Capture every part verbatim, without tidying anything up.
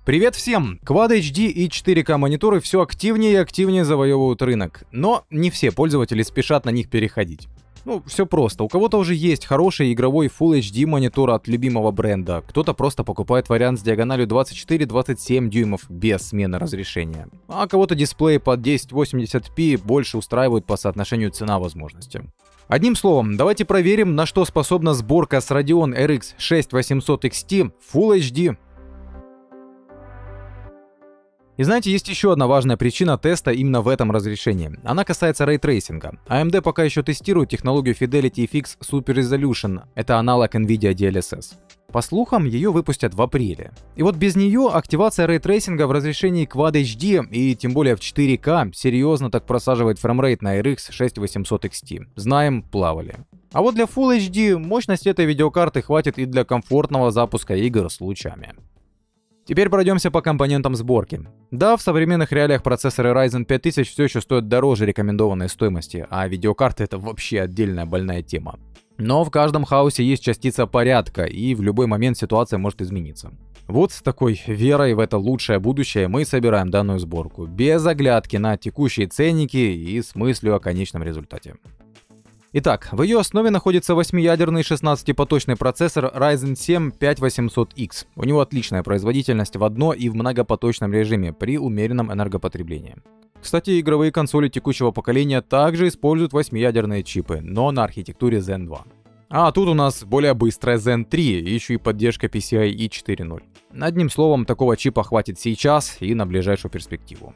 Привет всем! Quad эйч ди и четыре ка мониторы все активнее и активнее завоевывают рынок, но не все пользователи спешат на них переходить. Ну, все просто. У кого-то уже есть хороший игровой Full эйч ди монитор от любимого бренда, кто-то просто покупает вариант с диагональю двадцать четыре - двадцать семь дюймов без смены разрешения, а кого-то дисплей под тысяча восемьдесят пи больше устраивает по соотношению цена-возможности. Одним словом, давайте проверим, на что способна сборка с Radeon эр икс шесть восемьсот икс ти Full эйч ди. И знаете, есть еще одна важная причина теста именно в этом разрешении. Она касается рейтрейсинга. эй эм ди пока еще тестирует технологию Fidelity эф икс Super Resolution. Это аналог NVIDIA ди эл эс эс. По слухам, ее выпустят в апреле. И вот без нее активация рейтрейсинга в разрешении Quad эйч ди и тем более в четыре ка серьезно так просаживает фреймрейт на эр икс шесть восемьсот икс ти. Знаем, плавали. А вот для Full эйч ди мощности этой видеокарты хватит и для комфортного запуска игр с лучами. Теперь пройдемся по компонентам сборки. Да, в современных реалиях процессоры Ryzen пять тысяч все еще стоят дороже рекомендованной стоимости, а видеокарты — это вообще отдельная больная тема. Но в каждом хаосе есть частица порядка, и в любой момент ситуация может измениться. Вот с такой верой в это лучшее будущее мы собираем данную сборку, без оглядки на текущие ценники и с мыслью о конечном результате. Итак, в ее основе находится восьмиядерный шестнадцатипоточный процессор Ryzen семь пять восемьсот икс. У него отличная производительность в одно- и в многопоточном режиме при умеренном энергопотреблении. Кстати, игровые консоли текущего поколения также используют восьмиядерные чипы, но на архитектуре зен два. А тут у нас более быстрая зен три, еще и поддержка пи си ай и четыре ноль. Одним словом, такого чипа хватит сейчас и на ближайшую перспективу.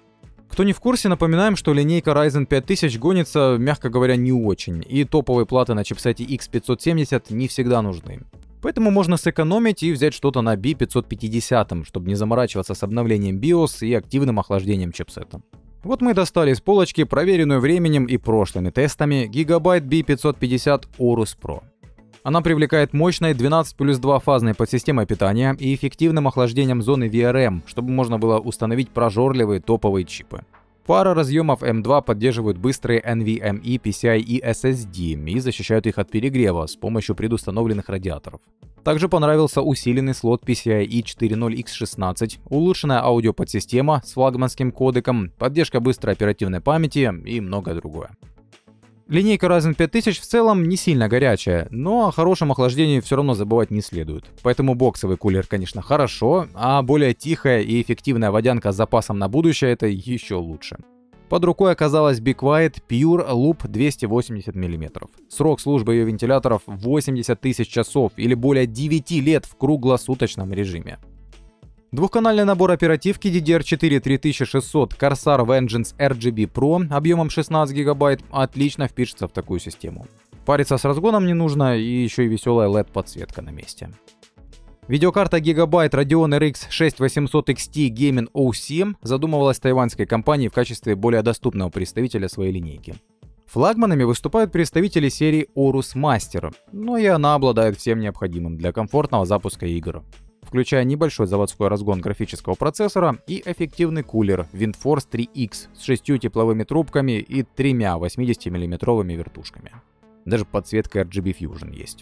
Кто не в курсе, напоминаем, что линейка Ryzen пять тысяч гонится, мягко говоря, не очень, и топовые платы на чипсете икс пятьсот семьдесят не всегда нужны. Поэтому можно сэкономить и взять что-то на би пятьсот пятьдесят, чтобы не заморачиваться с обновлением биос и активным охлаждением чипсета. Вот мы достали с полочки проверенную временем и прошлыми тестами Gigabyte би пятьсот пятьдесят Aorus Pro. Она привлекает мощной двенадцать плюс два фазной подсистемой питания и эффективным охлаждением зоны ви ар эм, чтобы можно было установить прожорливые топовые чипы. Пара разъемов эм два поддерживают быстрые эн ви эм и, пи си ай и эс эс ди и защищают их от перегрева с помощью предустановленных радиаторов. Также понравился усиленный слот пи си ай и четыре ноль икс шестнадцать, улучшенная аудиоподсистема с флагманским кодеком, поддержка быстрой оперативной памяти и многое другое. Линейка Ryzen пять тысяч в целом не сильно горячая, но о хорошем охлаждении все равно забывать не следует. Поэтому боксовый кулер, конечно, хорошо, а более тихая и эффективная водянка с запасом на будущее — это еще лучше. Под рукой оказалась Be Quiet Pure Loop двести восемьдесят миллиметров. Срок службы ее вентиляторов восемьдесят тысяч часов или более девяти лет в круглосуточном режиме. Двухканальный набор оперативки ди ди ар четыре три тысячи шестьсот Corsair Vengeance эр джи би Pro объемом шестнадцать гигабайт отлично впишется в такую систему. Париться с разгоном не нужно, и еще и веселая эл и ди-подсветка на месте. Видеокарта Gigabyte Radeon эр икс шесть восемьсот икс ти Gaming о семь задумывалась тайваньской компанией в качестве более доступного представителя своей линейки. Флагманами выступают представители серии Aorus Master, но и она обладает всем необходимым для комфортного запуска игр, включая небольшой заводской разгон графического процессора и эффективный кулер WindForce три икс с шестью тепловыми трубками и тремя восьмидесятимиллиметровыми вертушками. Даже подсветка эр джи би Fusion есть.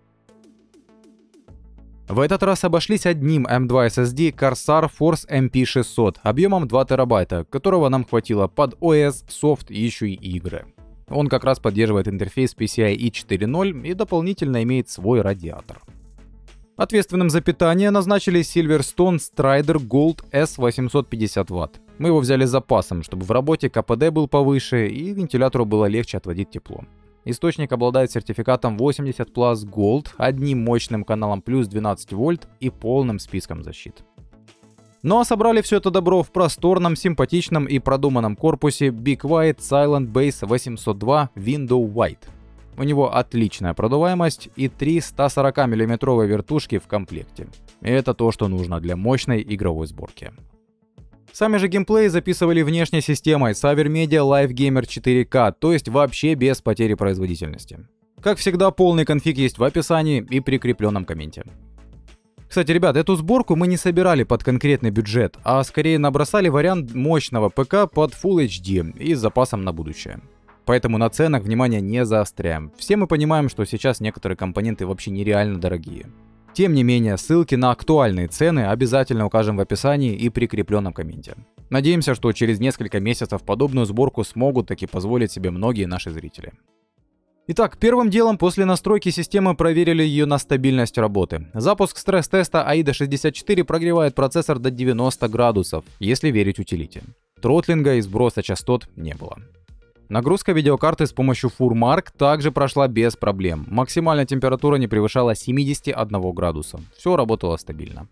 В этот раз обошлись одним эм два эс эс ди Corsair Force эм пи шестьсот объемом два терабайта, которого нам хватило под о эс, софт и еще и игры. Он как раз поддерживает интерфейс пи си ай и четыре ноль и дополнительно имеет свой радиатор. Ответственным за питание назначили Silverstone Strider Gold эс восемьсот пятьдесят ватт. Мы его взяли с запасом, чтобы в работе ка пэ дэ был повыше и вентилятору было легче отводить тепло. Источник обладает сертификатом восемьдесят плюс Gold, одним мощным каналом плюс двенадцать вольт и полным списком защит. Ну а собрали все это добро в просторном, симпатичном и продуманном корпусе Be Quiet Silent Base восемьсот два Window White. У него отличная продуваемость и три сто сорокамиллиметровые вертушки в комплекте. И это то, что нужно для мощной игровой сборки. Сами же геймплей записывали внешней системой SaverMedia Live Gamer четыре ка, то есть вообще без потери производительности. Как всегда, полный конфиг есть в описании и прикрепленном комменте. Кстати, ребят, эту сборку мы не собирали под конкретный бюджет, а скорее набросали вариант мощного ПК под Full эйч ди и с запасом на будущее. Поэтому на ценах внимание не заостряем. Все мы понимаем, что сейчас некоторые компоненты вообще нереально дорогие. Тем не менее, ссылки на актуальные цены обязательно укажем в описании и прикрепленном комменте. Надеемся, что через несколько месяцев подобную сборку смогут таки позволить себе многие наши зрители. Итак, первым делом после настройки системы проверили ее на стабильность работы. Запуск стресс-теста аида шестьдесят четыре прогревает процессор до девяноста градусов, если верить утилите. Тротлинга и сброса частот не было. Нагрузка видеокарты с помощью FurMark также прошла без проблем. Максимальная температура не превышала семидесяти одного градуса. Все работало стабильно.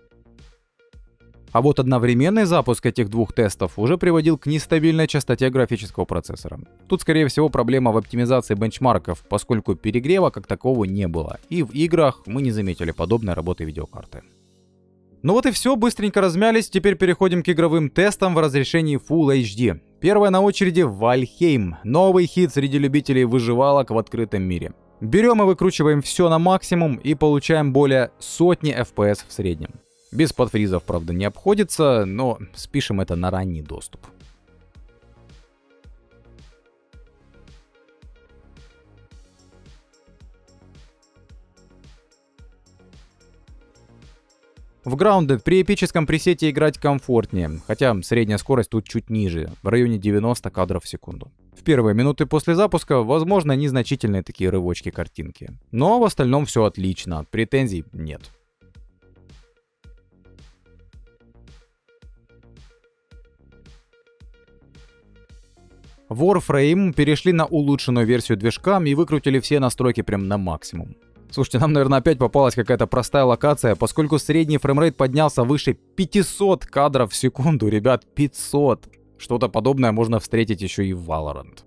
А вот одновременный запуск этих двух тестов уже приводил к нестабильной частоте графического процессора. Тут, скорее всего, проблема в оптимизации бенчмарков, поскольку перегрева как такового не было, и в играх мы не заметили подобной работы видеокарты. Ну вот и все, быстренько размялись, теперь переходим к игровым тестам в разрешении Full эйч ди. Первая на очереди Valheim, новый хит среди любителей выживалок в открытом мире. Берем и выкручиваем все на максимум и получаем более сотни эф пи эс в среднем. Без подфризов, правда, не обходится, но спишем это на ранний доступ. В Grounded при эпическом пресете играть комфортнее, хотя средняя скорость тут чуть ниже, в районе девяноста кадров в секунду. В первые минуты после запуска, возможно, незначительные такие рывочки картинки. Но в остальном все отлично, претензий нет. Warframe перешли на улучшенную версию движка и выкрутили все настройки прям на максимум. Слушайте, нам, наверное, опять попалась какая-то простая локация, поскольку средний фреймрейт поднялся выше пятисот кадров в секунду, ребят, пятьсот. Что-то подобное можно встретить еще и в Valorant.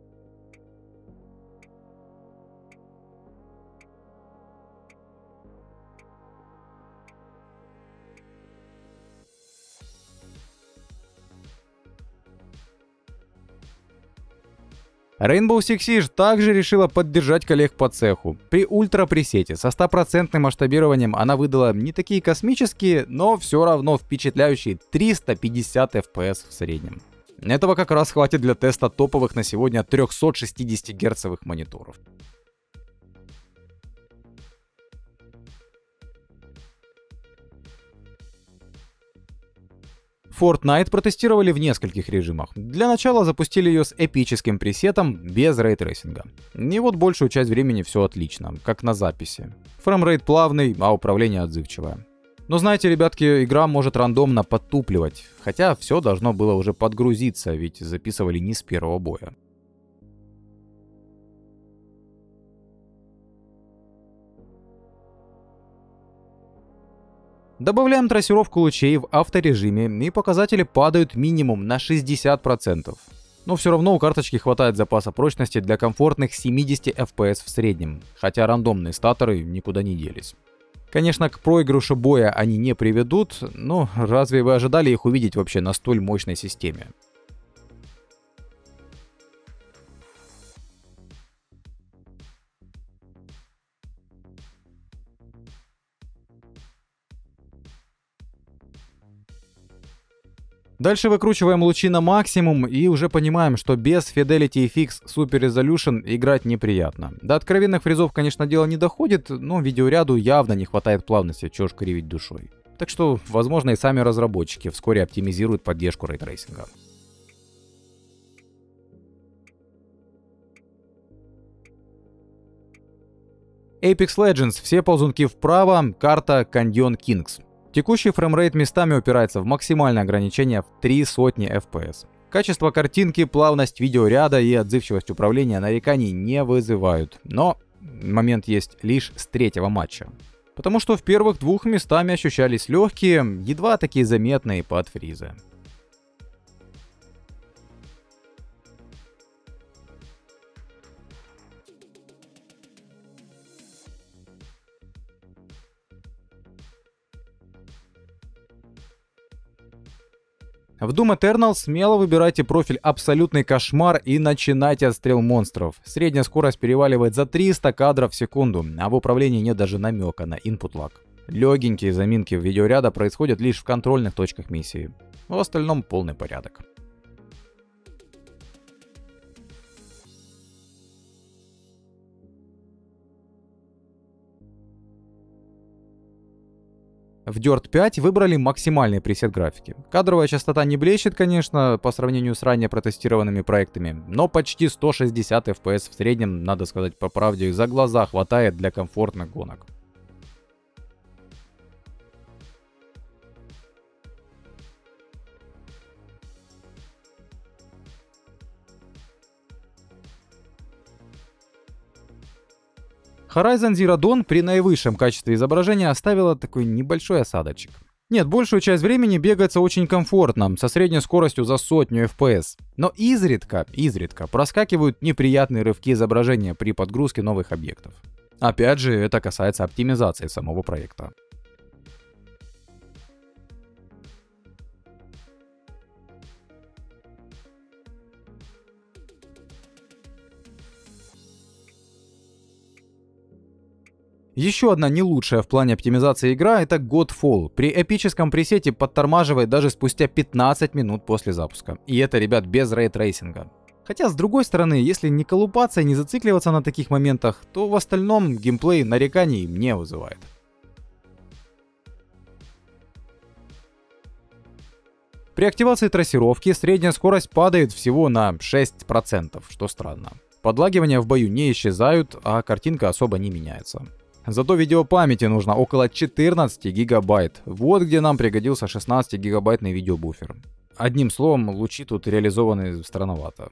Rainbow Six Siege также решила поддержать коллег по цеху. При ультра-пресете со стопроцентным масштабированием она выдала не такие космические, но все равно впечатляющие триста пятьдесят эф пи эс в среднем. Этого как раз хватит для теста топовых на сегодня трехсотшестидесятигерцовых мониторов. Fortnite протестировали в нескольких режимах. Для начала запустили ее с эпическим пресетом без рейтрейсинга. И вот большую часть времени все отлично, как на записи. Фреймрейт плавный, а управление отзывчивое. Но знаете, ребятки, игра может рандомно подтупливать, хотя все должно было уже подгрузиться, ведь записывали не с первого боя. Добавляем трассировку лучей в авторежиме, и показатели падают минимум на шестьдесят процентов. Но все равно у карточки хватает запаса прочности для комфортных семидесяти эф пи эс в среднем, хотя рандомные статоры никуда не делись. Конечно, к проигрышу боя они не приведут, но разве вы ожидали их увидеть вообще на столь мощной системе? Дальше выкручиваем лучи на максимум и уже понимаем, что без Fidelity эф икс Super Resolution играть неприятно. До откровенных фризов, конечно, дело не доходит, но видеоряду явно не хватает плавности, чё ж кривить душой. Так что, возможно, и сами разработчики вскоре оптимизируют поддержку рейтрейсинга. Apex Legends, все ползунки вправо, карта Canyon Kings. Текущий фреймрейт местами упирается в максимальное ограничение в три сотни эф пи эс. Качество картинки, плавность видеоряда и отзывчивость управления нареканий не вызывают. Но момент есть лишь с третьего матча. Потому что в первых двух местами ощущались легкие, едва такие заметные подфризы. В Doom Eternal смело выбирайте профиль «Абсолютный кошмар» и начинайте отстрел монстров. Средняя скорость переваливает за триста кадров в секунду, а в управлении нет даже намека на input lag. Легенькие заминки в видеоряда происходят лишь в контрольных точках миссии. В остальном полный порядок. В Dirt пять выбрали максимальный пресет графики. Кадровая частота не блещет, конечно, по сравнению с ранее протестированными проектами, но почти сто шестьдесят эф пи эс в среднем, надо сказать по правде, за глаза хватает для комфортных гонок. Horizon Zero Dawn при наивысшем качестве изображения оставила такой небольшой осадочек. Нет, большую часть времени бегается очень комфортно, со средней скоростью за сотню эф пи эс. Но изредка, изредка проскакивают неприятные рывки изображения при подгрузке новых объектов. Опять же, это касается оптимизации самого проекта. Еще одна не лучшая в плане оптимизации игра — это Godfall. При эпическом пресете подтормаживает даже спустя пятнадцать минут после запуска. И это, ребят, без рейтрейсинга. Хотя, с другой стороны, если не колупаться и не зацикливаться на таких моментах, то в остальном геймплей нареканий не вызывает. При активации трассировки средняя скорость падает всего на шесть процентов, что странно. Подлагивания в бою не исчезают, а картинка особо не меняется. Зато видеопамяти нужно около четырнадцати гигабайт. Вот где нам пригодился шестнадцатигигабайтный видеобуфер. Одним словом, лучи тут реализованы странновато.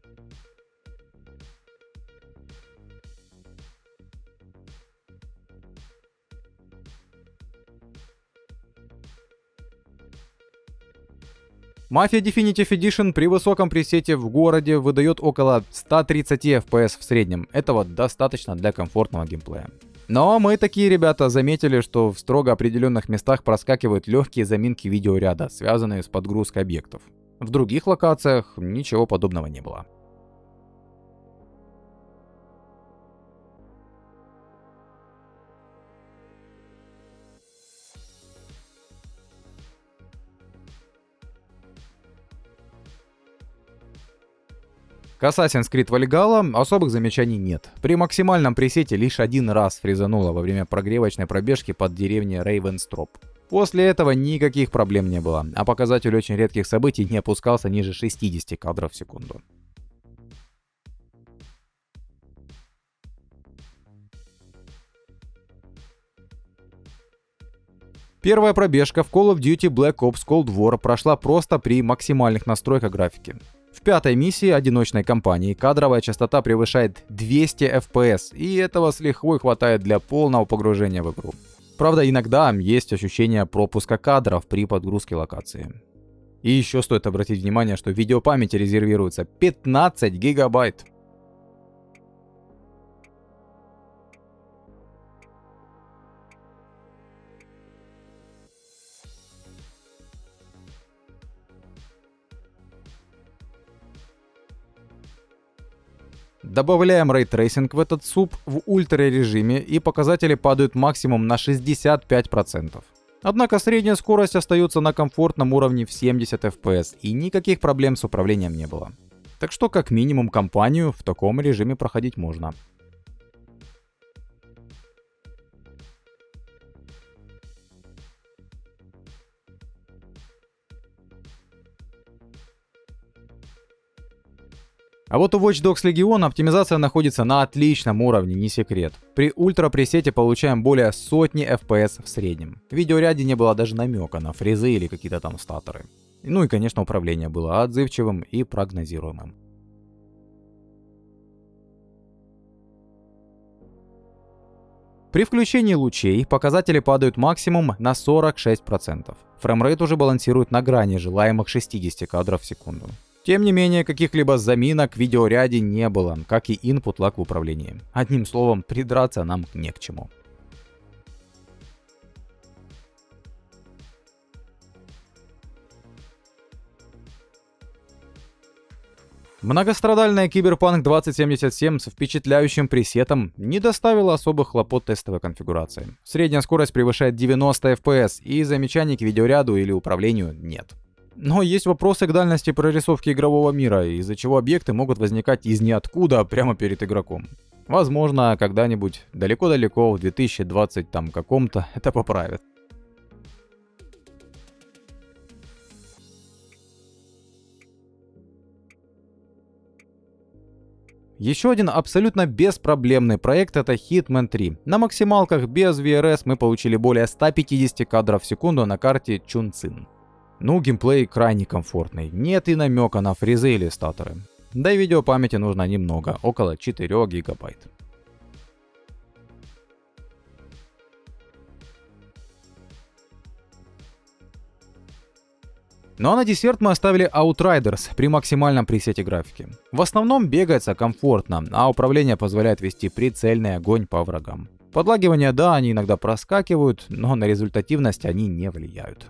Mafia Definitive Edition при высоком пресете в городе выдает около ста тридцати эф пи эс в среднем. Этого достаточно для комфортного геймплея. Но мы такие ребята заметили, что в строго определенных местах проскакивают легкие заминки видеоряда, связанные с подгрузкой объектов. В других локациях ничего подобного не было. К Assassin's Creed Valhalla особых замечаний нет. При максимальном пресете лишь один раз фризануло во время прогревочной пробежки под деревней Рейвенстроп. После этого никаких проблем не было, а показатель очень редких событий не опускался ниже шестидесяти кадров в секунду. Первая пробежка в Call of Duty Black Ops Cold War прошла просто при максимальных настройках графики. В пятой миссии одиночной кампании кадровая частота превышает двести эф пи эс, и этого с лихвой хватает для полного погружения в игру. Правда, иногда есть ощущение пропуска кадров при подгрузке локации. И еще стоит обратить внимание, что в видеопамяти резервируется пятнадцать гигабайт. Добавляем рейтрейсинг в этот суп в ультра режиме, и показатели падают максимум на шестьдесят пять процентов. Однако средняя скорость остается на комфортном уровне в семьдесят эф пи эс, и никаких проблем с управлением не было. Так что как минимум кампанию в таком режиме проходить можно. А вот у Watch Dogs Legion оптимизация находится на отличном уровне, не секрет. При ультра пресете получаем более сотни эф пи эс в среднем. В видеоряде не было даже намека на фризы или какие-то там статоры. Ну и, конечно, управление было отзывчивым и прогнозируемым. При включении лучей показатели падают максимум на сорок шесть процентов. Фреймрейт уже балансирует на грани желаемых шестидесяти кадров в секунду. Тем не менее, каких-либо заминок в видеоряде не было, как и input lag в управлении. Одним словом, придраться нам не к чему. Многострадальная Cyberpunk двадцать семьдесят семь с впечатляющим пресетом не доставила особых хлопот тестовой конфигурации. Средняя скорость превышает девяносто эф пи эс, и замечаний к видеоряду или управлению нет. Но есть вопросы к дальности прорисовки игрового мира, из-за чего объекты могут возникать из ниоткуда прямо перед игроком. Возможно, когда-нибудь далеко-далеко в две тысячи двадцатом там каком-то это поправят. Еще один абсолютно беспроблемный проект — это Hitman три. На максималках без ви ар эс мы получили более ста пятидесяти кадров в секунду на карте Чунцин. Ну, геймплей крайне комфортный, нет и намека на фризы или статоры. Да и видеопамяти нужно немного, около четырёх гигабайт. Ну а на десерт мы оставили Outriders при максимальном пресете графики. В основном бегается комфортно, а управление позволяет вести прицельный огонь по врагам. Подлагивания, да, они иногда проскакивают, но на результативность они не влияют.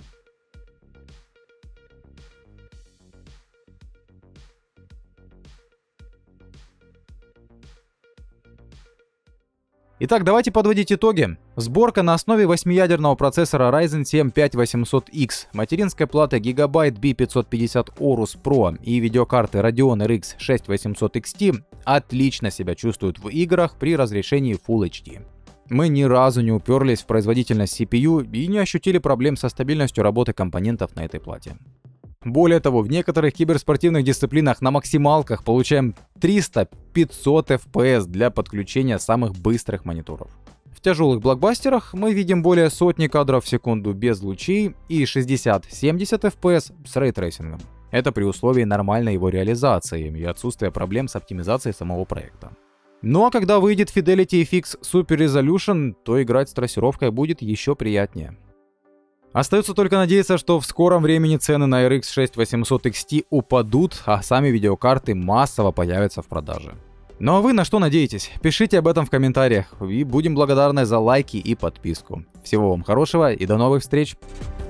Итак, давайте подводить итоги. Сборка на основе восьмиядерного процессора Ryzen семь пять восемьсот икс, материнской платы Gigabyte би пятьсот пятьдесят Aorus Pro и видеокарты Radeon эр икс шесть восемьсот икс ти отлично себя чувствуют в играх при разрешении Full эйч ди. Мы ни разу не уперлись в производительность си пи ю и не ощутили проблем со стабильностью работы компонентов на этой плате. Более того, в некоторых киберспортивных дисциплинах на максималках получаем триста-пятьсот эф пи эс для подключения самых быстрых мониторов. В тяжелых блокбастерах мы видим более сотни кадров в секунду без лучей и шестьдесят-семьдесят эф пи эс с рейтрейсингом. Это при условии нормальной его реализации и отсутствия проблем с оптимизацией самого проекта. Ну а когда выйдет Fidelity эф икс Super Resolution, то играть с трассировкой будет еще приятнее. Остается только надеяться, что в скором времени цены на эр икс шесть восемьсот икс ти упадут, а сами видеокарты массово появятся в продаже. Ну а вы на что надеетесь? Пишите об этом в комментариях, и будем благодарны за лайки и подписку. Всего вам хорошего и до новых встреч!